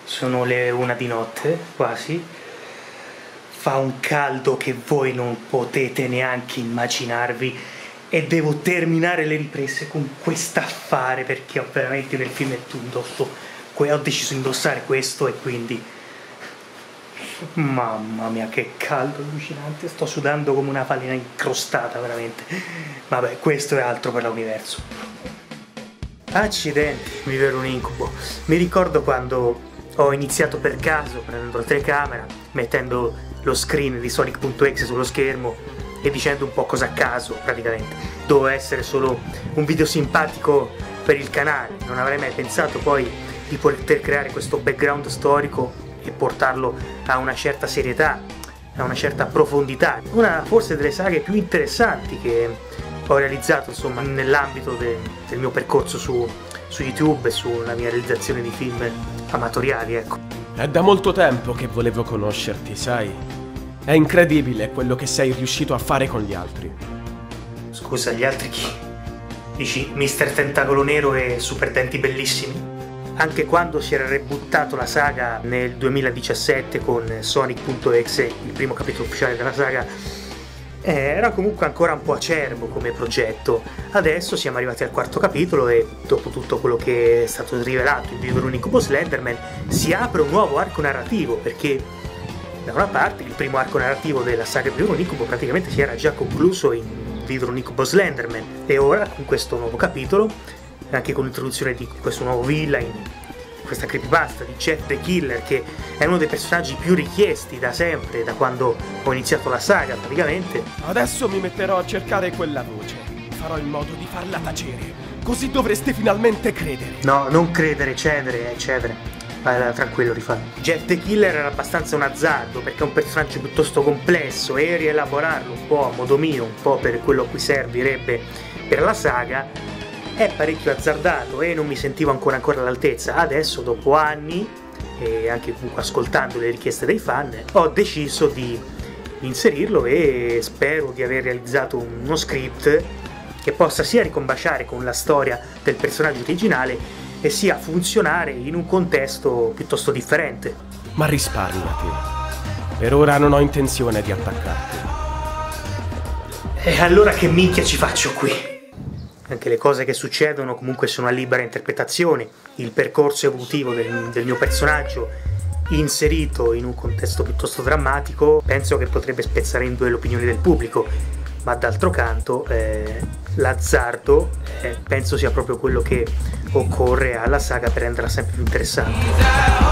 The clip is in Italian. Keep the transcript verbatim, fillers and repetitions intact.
sono le una di notte, quasi. Fa un caldo che voi non potete neanche immaginarvi e devo terminare le riprese con quest'affare perché ho veramente nel filmetto indosso, ho deciso di indossare questo e quindi... Mamma mia che caldo allucinante, sto sudando come una falena incrostata veramente. Vabbè, questo è altro per l'universo. Accidenti, mi vero un incubo. Mi ricordo quando ho iniziato per caso prendendo la telecamera, mettendo lo screen di Sonic punto exe sullo schermo e dicendo un po' cosa a caso praticamente. Doveva essere solo un video simpatico per il canale, non avrei mai pensato poi di poter creare questo background storico e portarlo a una certa serietà, a una certa profondità, una forse delle saghe più interessanti che ho realizzato insomma nell'ambito de, del mio percorso su, su YouTube e sulla mia realizzazione di film amatoriali, ecco. È da molto tempo che volevo conoscerti, sai? È incredibile quello che sei riuscito a fare con gli altri. Scusa, gli altri chi? Dici mister Tentacolo Nero e Super Denti Bellissimi? Anche quando si era rebuttato la saga nel duemiladiciassette con Sonic punto exe, il primo capitolo ufficiale della saga, eh, era comunque ancora un po' acerbo come progetto. Adesso siamo arrivati al quarto capitolo e dopo tutto quello che è stato rivelato in Vivere un Incubo Slenderman si apre un nuovo arco narrativo, perché da una parte il primo arco narrativo della saga Vivere un Incubo praticamente si era già concluso in Vivere un Incubo Slenderman e ora con questo nuovo capitolo, anche con l'introduzione di questo nuovo villain, questa creepypasta di Jeff the Killer, che è uno dei personaggi più richiesti da sempre, da quando ho iniziato la saga praticamente. Adesso mi metterò a cercare quella voce, farò in modo di farla tacere, così dovreste finalmente credere. No, non credere, cedere, cedere. Vai, tranquillo, rifai. Jeff the Killer era abbastanza un azzardo, perché è un personaggio piuttosto complesso e rielaborarlo un po' a modo mio, un po' per quello a cui servirebbe per la saga, è parecchio azzardato e non mi sentivo ancora ancora all'altezza. Adesso, dopo anni, e anche comunque ascoltando le richieste dei fan, ho deciso di inserirlo e spero di aver realizzato uno script che possa sia ricombaciare con la storia del personaggio originale e sia funzionare in un contesto piuttosto differente. Ma risparmiati. Per ora non ho intenzione di attaccarti. E allora che minchia ci faccio qui? Anche le cose che succedono comunque sono a libera interpretazione. Il percorso evolutivo del, del mio personaggio inserito in un contesto piuttosto drammatico penso che potrebbe spezzare in due le opinioni del pubblico, ma d'altro canto eh, l'azzardo eh, penso sia proprio quello che occorre alla saga per renderla sempre più interessante.